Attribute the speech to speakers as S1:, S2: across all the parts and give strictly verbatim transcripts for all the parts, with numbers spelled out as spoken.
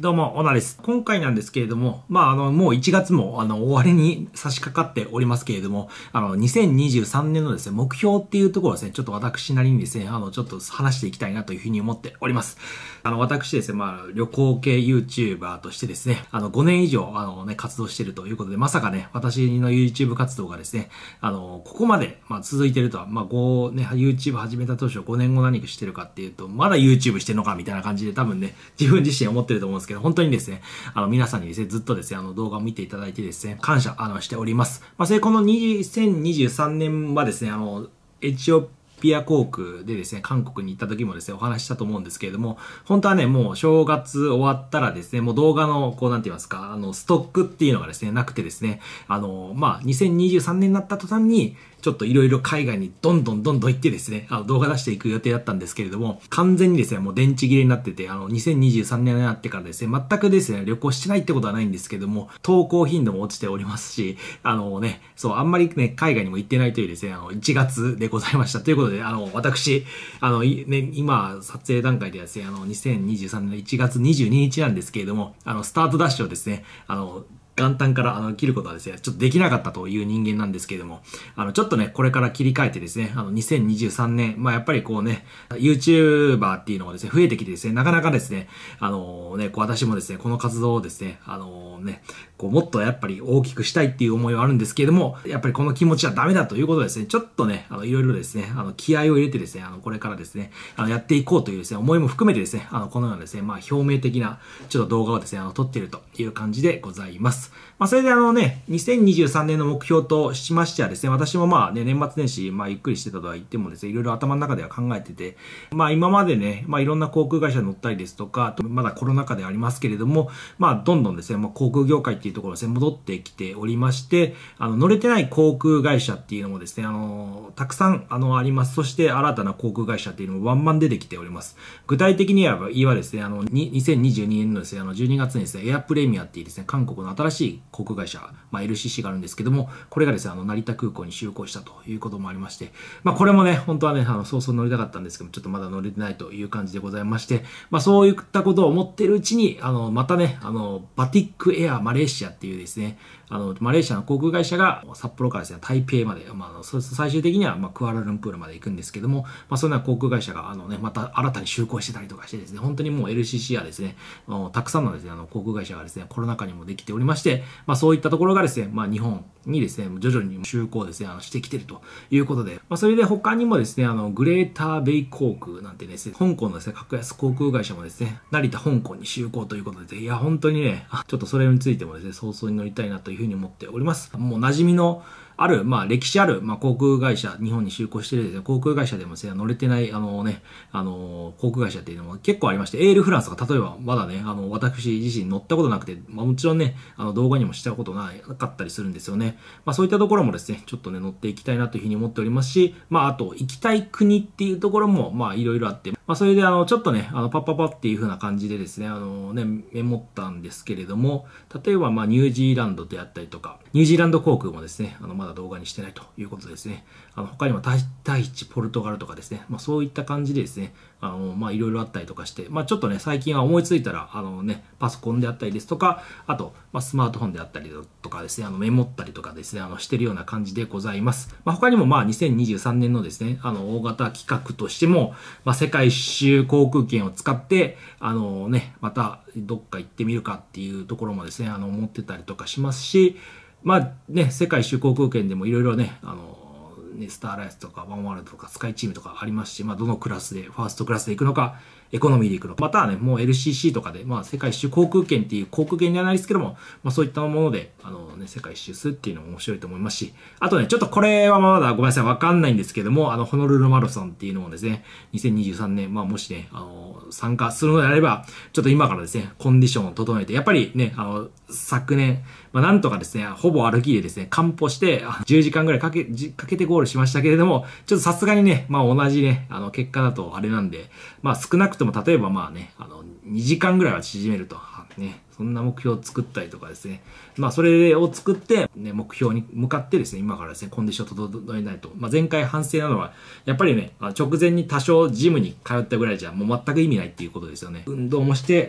S1: どうも、オナです。今回なんですけれども、まあ、あの、もういちがつも、あの、終わりに差し掛かっておりますけれども、あの、にせんにじゅうさんねんのですね、目標っていうところをですね、ちょっと私なりにですね、あの、ちょっと話していきたいなというふうに思っております。あの、私ですね、まあ、旅行系 YouTuber としてですね、あの、ごねん以上、あのね、活動しているということで、まさかね、私の YouTube 活動がですね、あの、ここまで、まあ、続いているとは、まあ、ごね、YouTube 始めた当初ごねんご何かしてるかっていうと、まだ YouTube してるのかみたいな感じで多分ね、自分自身思ってると思うんですけど、本当にですね、あの、皆さんにですね、ずっとですね、あの、動画を見ていただいてですね、感謝、あの、しております。まあ、それこのにせんにじゅうさんねんはですね、あの、エチオピア航空でですね、韓国に行った時もですね、お話ししたと思うんですけれども、本当はね、もう正月終わったらですね、もう動画の、こう、なんて言いますか、あの、ストックっていうのがですね、なくてですね、あの、まあ、にせんにじゅうさんねんになった途端に、ちょっといろいろ海外にどんどんどんどん行ってですね、あの動画出していく予定だったんですけれども、完全にですね、もう電池切れになってて、あの、にせんにじゅうさんねんになってからですね、全くですね、旅行してないってことはないんですけども、投稿頻度も落ちておりますし、あのね、そう、あんまりね、海外にも行ってないというですね、あの、いちがつでございました。ということで、あの、私、あの、ね、今、撮影段階ではですね、あの、にせんにじゅうさんねんのいちがつにじゅうににちなんですけれども、あの、スタートダッシュをですね、あの、元旦からあの切ることはですね、ちょっとできなかったという人間なんですけれども、あの、ちょっとね、これから切り替えてですね、あの、にせんにじゅうさんねん、まあやっぱりこうね、YouTuber っていうのがですね、増えてきてですね、なかなかですね、あのね、こう私もですね、この活動をですね、あのね、こうもっとやっぱり大きくしたいっていう思いはあるんですけれども、やっぱりこの気持ちはダメだということでですね、ちょっとね、あの、いろいろですね、あの、気合を入れてですね、あの、これからですね、あの、やっていこうというですね、思いも含めてですね、あの、このようなですね、まあ表明的な、ちょっと動画をですね、あの、撮っているという感じでございます。まあ、それであのね、にせんにじゅうさんねんの目標としましてはですね、私もまあね、年末年始、まあゆっくりしてたとは言ってもですね、いろいろ頭の中では考えてて、まあ今までね、まあいろんな航空会社に乗ったりですとか、まだコロナ禍でありますけれども、まあどんどんですね、まあ航空業界っていうところですね、戻ってきておりまして、あの、乗れてない航空会社っていうのもですね、あの、たくさんあの、あります。そして新たな航空会社っていうのもバンバン出てきております。具体的には、言えばですね、あの、にせんにじゅうにねんのですね、あの、じゅうにがつにですね、エアプレミアっていうですね、韓国の新しい航空会社、まあ、エルシーシー があるんですけども、これがですね、あの、成田空港に就航したということもありまして、まあ、これもね、本当はね、あの、早々乗りたかったんですけども、ちょっとまだ乗れてないという感じでございまして、まあ、そういったことを思っているうちに、あの、またね、あの、バティックエアマレーシアっていうですね、あの、マレーシアの航空会社が札幌からですね、台北まで、まあ、あの、そ最終的には、まあ、クアラルンプールまで行くんですけども、まあ、そんな航空会社が、あのね、また新たに就航してたりとかしてですね、本当にもう エルシーシー はですね、たくさんのですね、あの、航空会社がですね、コロナ禍にもできておりまして、まあ、そういったところがですね、まあ、日本にですね、徐々に就航ですね、あの、してきているということで、まあ、それで他にもですね、あの、グレーターベイ航空なんてですね、香港のですね、格安航空会社もですね、成田、香港に就航ということで、いや、本当にね、ちょっとそれについてもですね、早々に乗りたいなというふうに思っております。もう馴染みのある、まあ、歴史ある、まあ、航空会社、日本に就航しているですね、航空会社でもですね、乗れてない、あのね、あの、航空会社っていうのも結構ありまして、エールフランスが例えば、まだね、あの、私自身乗ったことなくて、まあ、もちろんね、あの、動画にもしたことなかったりするんですよね。まあ、そういったところもですね、ちょっとね、乗っていきたいなというふうに思っておりますし、まあ、あと、行きたい国っていうところも、まあ、いろいろあって、まあ、それで、あの、ちょっとね、あの、パッパッパっていう風な感じでですね、あのね、メモったんですけれども、例えば、まあ、ニュージーランドであったりとか、ニュージーランド航空もですね、あの、まだ動画にしてないということですね。あの、他にもタイチ、ポルトガルとかですね、まあ、そういった感じでですね、あの、まあ、いろいろあったりとかして、まあ、ちょっとね、最近は思いついたら、あのね、パソコンであったりですとか、あと、まあ、スマートフォンであったりとかですね、あの、メモったりとかですね、あの、してるような感じでございます。まあ、他にも、まあ、にせんにじゅうさんねんのですね、あの、大型企画としても、まあ、世界一周航空券を使って、あのね、また、どっか行ってみるかっていうところもですね、あの、思ってたりとかしますし、まあ、ね、世界一周航空券でもいろいろね、あの、ね、スターアライアンスとかワンワールドとかスカイチームとかありますし、まあ、どのクラスで、ファーストクラスで行くのか、エコノミーで行くのか、またはね、もう エルシーシー とかで、まあ、世界一周航空券っていう航空券ではないですけども、まあ、そういったもので、あのね、世界一周するっていうのも面白いと思いますし、あとね、ちょっとこれはまだごめんなさい、わかんないんですけども、あの、ホノルルマラソンっていうのもですね、にせんにじゅうさんねん、まあ、もしね、あの、参加するのであれば、ちょっと今からですね、コンディションを整えて、やっぱりね、あの、昨年、まあ、なんとかですね、ほぼ歩きでですね、完歩して、じゅうじかんぐらいかけ、かけてゴールしましたけれども、ちょっとさすがにね、まあ同じね、あの、結果だとあれなんで、まあ少なくとも例えばまあね、あの、にじかんぐらいは縮めると、ね、そんな目標を作ったりとかですね、まあそれを作って、ね、目標に向かってですね、今からですね、コンディションを整えないと。まあ前回反省なのは、やっぱりね、直前に多少ジムに通ったぐらいじゃもう全く意味ないっていうことですよね。運動もして、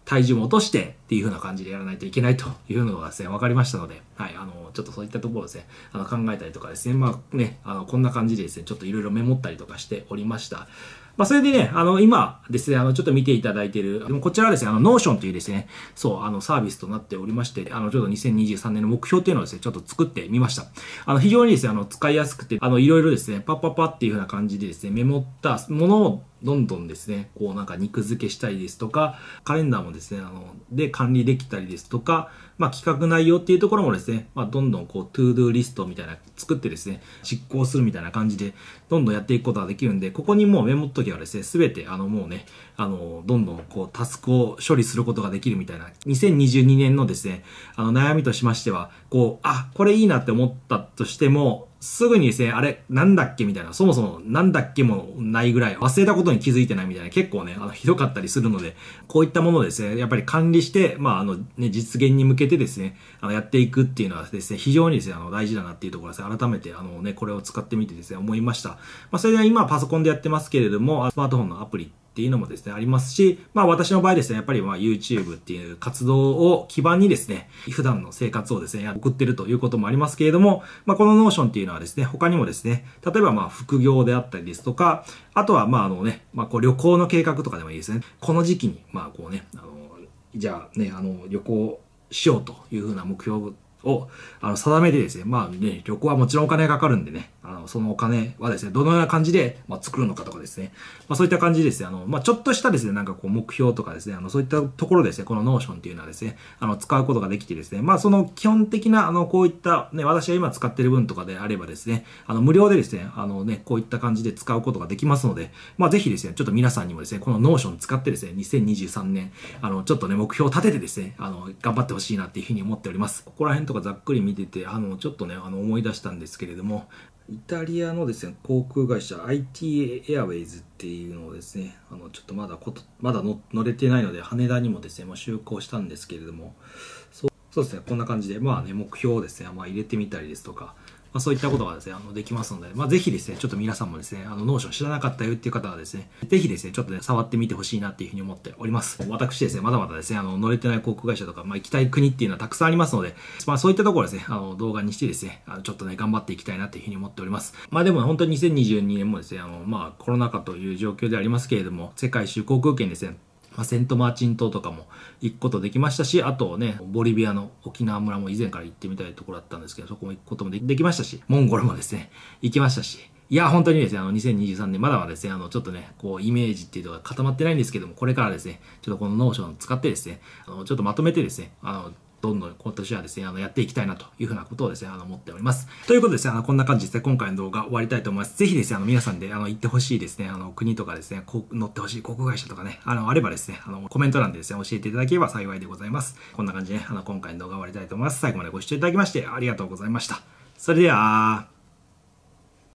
S1: 体重も落としてっていう風な感じでやらないといけないというのがですね、分かりましたので、はい、あの、ちょっとそういったところですね、あの、考えたりとかですね、まあね、あの、こんな感じでですね、ちょっといろいろメモったりとかしておりました。まあ、それでね、あの、今ですね、あの、ちょっと見ていただいている、こちらはですね、あの、ノーションというですね、そう、あの、サービスとなっておりまして、あの、ちょっとにせんにじゅうさんねんの目標っていうのをですね、ちょっと作ってみました。あの、非常にですね、あの、使いやすくて、あの、いろいろですね、パッパッパっていう風な感じでですね、メモったものを、どんどんですね、こうなんか肉付けしたりですとか、カレンダーもですね、あの、で管理できたりですとか、まあ企画内容っていうところもですね、まあどんどんこう、トゥードゥーリストみたいな作ってですね、実行するみたいな感じで、どんどんやっていくことができるんで、ここにもうメモっときはですね、すべてあのもうね、あの、どんどんこう、タスクを処理することができるみたいな、にせんにじゅうにねんのですね、あの悩みとしましては、こう、あ、これいいなって思ったとしても、すぐにですね、あれ、なんだっけみたいな、そもそもなんだっけもないぐらい忘れたことに気づいてないみたいな、結構ね、あの、ひどかったりするので、こういったものをですね、やっぱり管理して、まあ、あの、ね、実現に向けてですね、あの、やっていくっていうのはですね、非常にですね、あの、大事だなっていうところですね、改めて、あのね、これを使ってみてですね、思いました。まあ、それでは今はパソコンでやってますけれども、スマートフォンのアプリ、っていうのもですね、ありますし、まあ私の場合ですね、やっぱりまあ YouTube っていう活動を基盤にですね、普段の生活をですね、送ってるということもありますけれども、まあこの Notion っていうのはですね、他にもですね、例えばまあ副業であったりですとか、あとはまああのね、まあこう旅行の計画とかでもいいですね。この時期に、まあこうね、あの、じゃあね、あの、旅行しようというふうな目標を、あの、定めてですね、まあね、旅行はもちろんお金がかかるんでね、あの、そのお金はですね、どのような感じで、まあ、作るのかとかですね、まあそういった感じでですね、あの、まあちょっとしたですね、なんかこう目標とかですね、あの、そういったところですね、この Notion っていうのはですね、あの、使うことができてですね、まあその基本的な、あの、こういったね、私が今使っている分とかであればですね、あの、無料でですね、あのね、こういった感じで使うことができますので、まあぜひですね、ちょっと皆さんにもですね、この Notion 使ってですね、にせんにじゅうさんねん、あの、ちょっとね、目標を立ててですね、あの、頑張ってほしいなっていうふうに思っております。ここら辺とかざっくり見てて、あの、ちょっとね、あの、思い出したんですけれども、イタリアのですね、航空会社 アイティー エアウェイズっていうのをですね、あの、ちょっとまだこと、まだ乗れてないので、羽田にもですね、もう就航したんですけれども、そう、そうですね、こんな感じで、まあね、目標をですね、まあ入れてみたりですとか、まあそういったことがですね、あの、できますので、まあぜひですね、ちょっと皆さんもですね、あの、ノーション知らなかったよっていう方はですね、ぜひですね、ちょっとね、触ってみてほしいなっていうふうに思っております。私ですね、まだまだですね、あの、乗れてない航空会社とか、まあ行きたい国っていうのはたくさんありますので、まあそういったところですね、あの、動画にしてですね、あの、ちょっとね、頑張っていきたいなっていうふうに思っております。まあでも本当ににせんにじゅうにねんもですね、あの、まあコロナ禍という状況でありますけれども、世界一周航空券ですね、まあ、セントマーチン島とかも行くことできましたし、あとね、ボリビアの沖縄村も以前から行ってみたいところだったんですけど、そこも行くこともできましたし、モンゴルもですね、行きましたし、いや、本当にですね、あの、にせんにじゅうさんねん、まだまだですね、あの、ちょっとね、こう、イメージっていうのが固まってないんですけども、これからですね、ちょっとこのノーションを使ってですね、あの、ちょっとまとめてですね、あの、どんどん今年はですね、あの、やっていきたいなというふうなことをですね、あの、思っております。ということでですね、あの、こんな感じですね、今回の動画終わりたいと思います。ぜひですね、あの、皆さんで、あの、行ってほしいですね、あの、国とかですね、こう、乗ってほしい航空会社とかね、あの、あればですね、あの、コメント欄でですね、教えていただければ幸いでございます。こんな感じでね、あの、今回の動画終わりたいと思います。最後までご視聴いただきまして、ありがとうございました。それでは、